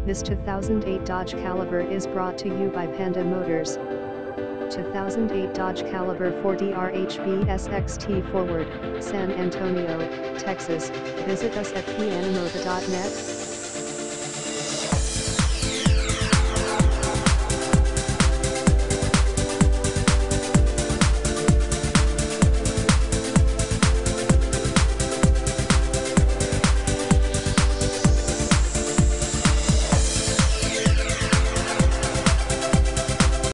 This 2008 Dodge Caliber is brought to you by Panda Motors. 2008 Dodge Caliber 4DRHB SXT Forward, San Antonio, Texas. Visit us at pandamotor.net.